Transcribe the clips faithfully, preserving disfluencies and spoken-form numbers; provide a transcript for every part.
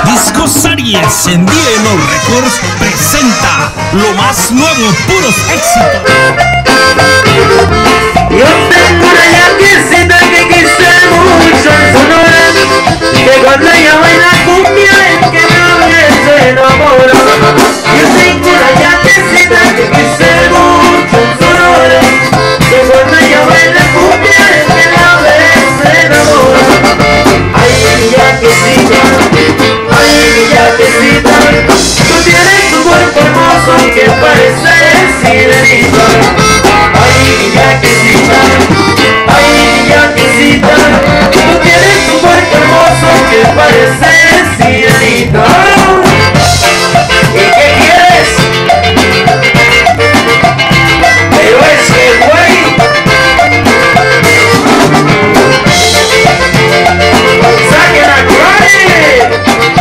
Discos Aries en D N O Records presenta lo más nuevo, puros éxitos. Yo tengo una yaquecita que quise mucho en Sonora, que cuando ella baila cumbia es que nadie se enamora. Yo tengo una yaquecita que quise mucho en Sonora, que cuando ella baila cumbia es que nadie se enamora. Ay, mi yaquecita, ay, mi yaquecita, tú tienes tu cuerpo hermoso que parece sirenita. Ay, mi yaquecita, ay, mi yaquecita, tú tienes tu cuerpo hermoso que parece sirenita. ¿Y qué quieres? Pero es que, güey, ¡saquen a Cry!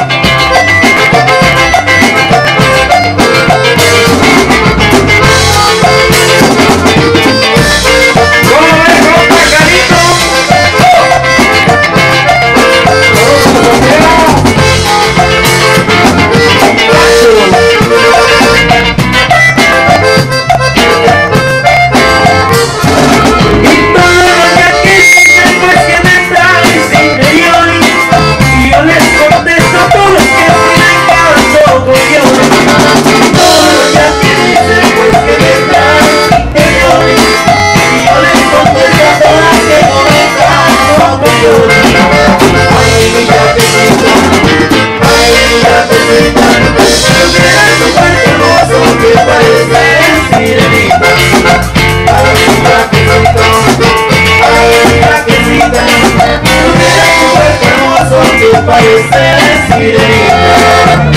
Parece sirenita.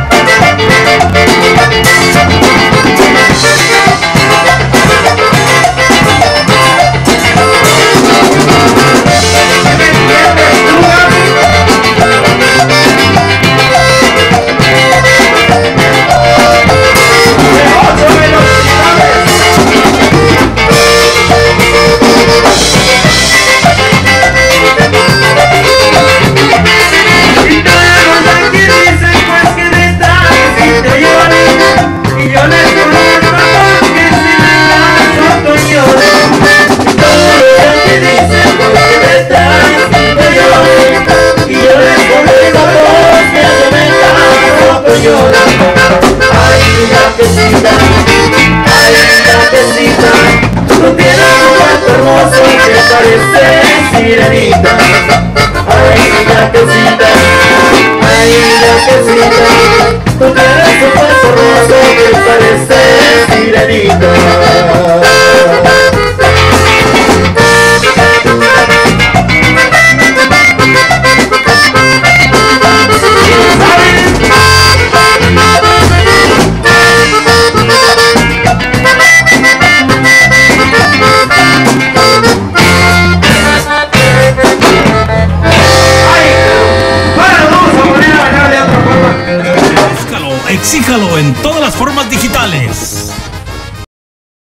Ay, mi yaquecita, ay, mi yaquecita, tú tienes un cuerpo hermoso que parece sirenita. Ay, mi yaquecita, ay, mi yaquecita, tú tienes un cuerpo hermoso que parece sirenita. Exíjalo en todas las formas digitales.